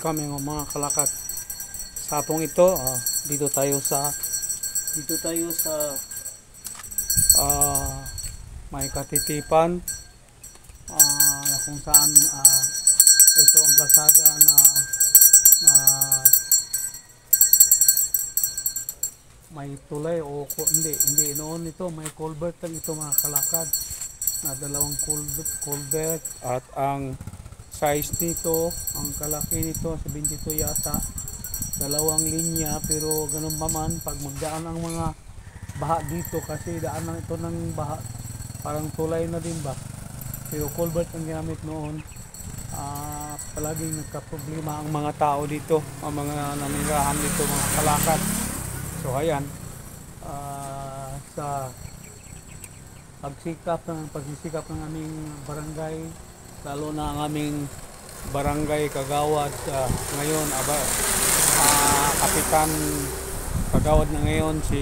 welcome yung mga kalakad. Sapong ito, dito tayo sa ah, may katitipan na kung saan ito ang kalsada na may tulay o hindi noon ito may culvert lang ito mga kalakad na dalawang culvert at ang size nito, ang kalaki nito sa 22 yata, dalawang linya, pero ganun pa man pag magdaan ang mga baha dito kasi daanan ito ng baha, parang tulay na din ba, pero culvert ang ginamit noon. Palaging nagka-problema ang mga tao dito, ang mga nanirahan dito mga kalakad. So ayan, sa pagsisikap ng aming barangay, lalo na ang aming barangay Kagawad ngayon, Kapitan Kagawad na ngayon si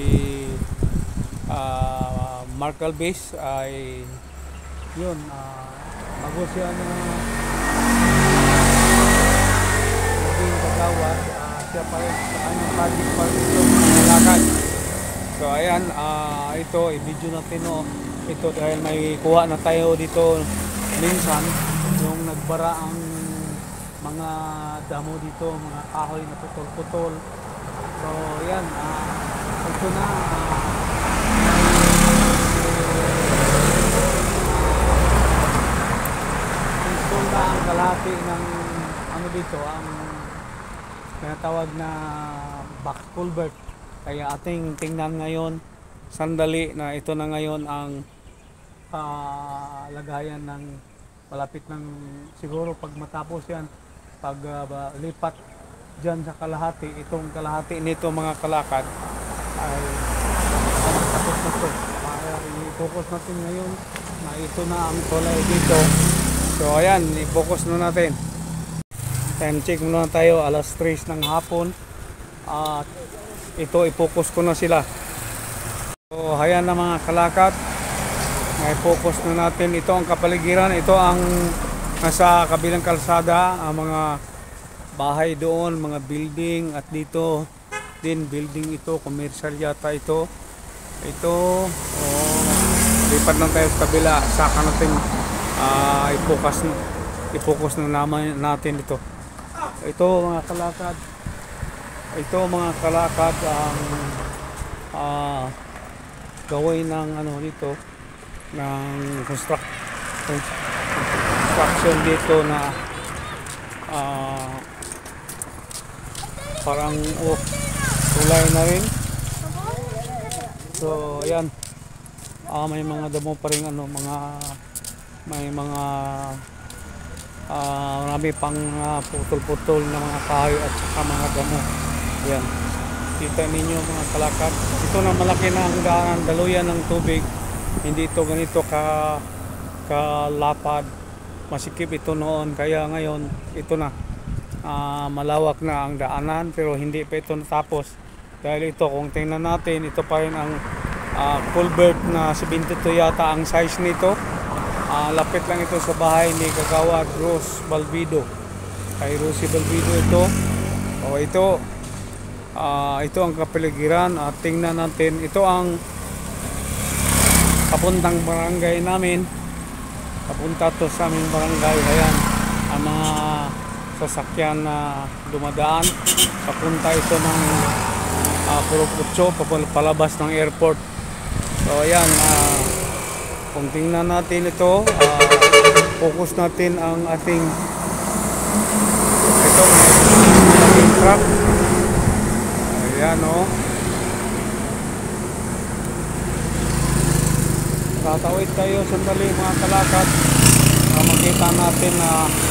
Mark Alves ay yun, bago siya na maging Kagawad, siya pa rin sa kanyang project pa rin ito mga lakad. So ayan, ito i-video natin ito dahil may kuha na tayo dito minsan yung nagbara ang mga damo dito, mga kahoy na putol-putol. So yan, ito na install na ang kalahati ng ano dito, ang tinatawag na back culvert. Kaya ating tingnan ngayon sandali na ito na ngayon ang lagayan ng malapit ng siguro pag matapos yan, pag lipat dyan sa kalahati, itong kalahati nito mga kalakad ay tapos na ito. I-focus natin ngayon na ito na ang tulay dito. So ayan, i-focus na natin. Time check muna tayo, alas 3 ng hapon at ito i-focus ko na sila. So ayan na mga kalakad, may focus na natin. Ito ang kapaligiran, ito ang nasa kabilang kalsada, ang mga bahay doon, mga building, at dito din building ito, commercial yata ito. Lipat lang tayo sa kabila, saka natin i-focus na naman natin ito. Ito mga kalakad, ang gawin ng dito ng construction dito na parang tulay na rin. So ayan, may mga damo pa rin may mga marami pang putol-putol na mga kahoy at saka mga damo. Ayan, kita ninyo mga kalakad, ito na malaki na ang daanan, daluyan ng tubig. Hindi ito ganito kalapad, masikip ito noon, kaya ngayon ito na malawak na ang daanan, pero hindi pa ito natapos. Dahil ito, kung tingnan natin, ito pa rin ang culvert na 72 yata ang size nito. Lapit lang ito sa bahay ni Kagawad Rose Balbido, kay Rosie Balbido ito. Ito ang kapaligiran. Tingnan natin, ito ang papuntang barangay namin, papunta to sa aming barangay. Ayan ang mga sasakyan na dumadaan, papunta ito ng Purok 8 palabas ng airport. So ayan, kung tingnan natin ito, focus natin ang ating truck. Ayan tatawid tayo sandali mga kalakad, makita natin na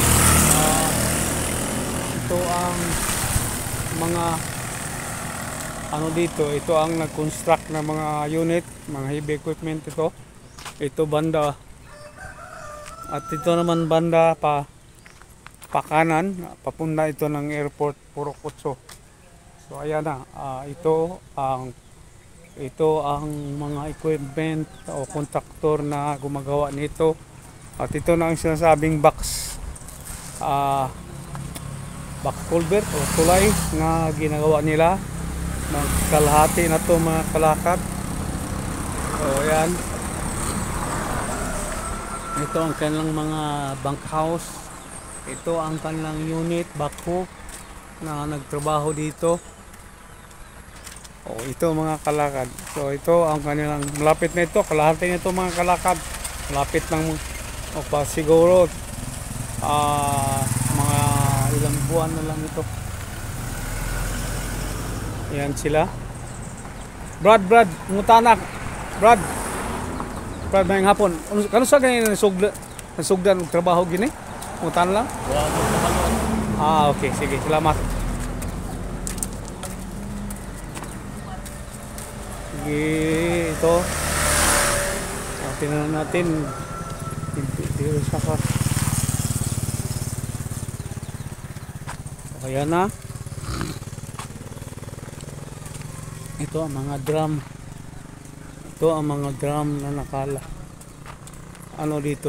ito ang mga dito, ito ang nag-construct na mga unit, mga heavy equipment. Ito banda, at ito naman banda pa kanan, papunta ito ng airport Purok 8. So ayan na, ito ang mga equipment o kontraktor na gumagawa nito. At ito na ang sinasabing box back culvert o tulay na ginagawa nila. Kalahati na to mga kalakad. So ayan, ito ang kanilang mga bunkhouse, ito ang kanilang unit backhoe na nagtrabaho dito. Ito mga kalakad, so ito ang kanilang malapit na ito, kalahati nito mga kalakad, malapit lang pa siguro mga ilang buwan na lang ito. Yan sila. Brad, ngutanak. Brad, mayang hapon. Kano sa ganyan nasugdan og trabaho gini? Ngutan lang? Okay, sige. Salamat. Sige, ito. Tingnan natin. Dito siya ka. Ayan na. Ito ang mga drum. Ito ang mga drum na nakala. Ano dito?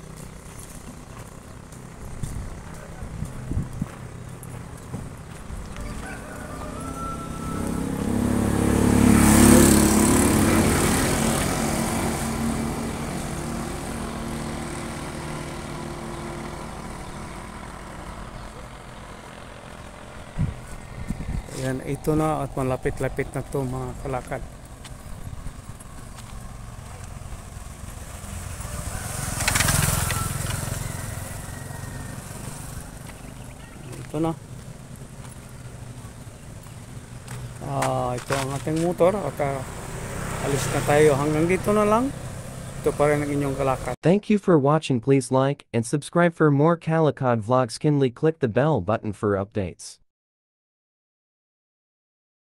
Ayan, ito na at malapit-lapit na to mga kalakad. Ito na. Ito ang ating motor at alis na tayo. Hanggang dito na lang. Ito pa rin ang inyong kalakad. Thank you for watching. Please like and subscribe for more Kalakad vlogs. Kindly click the bell button for updates.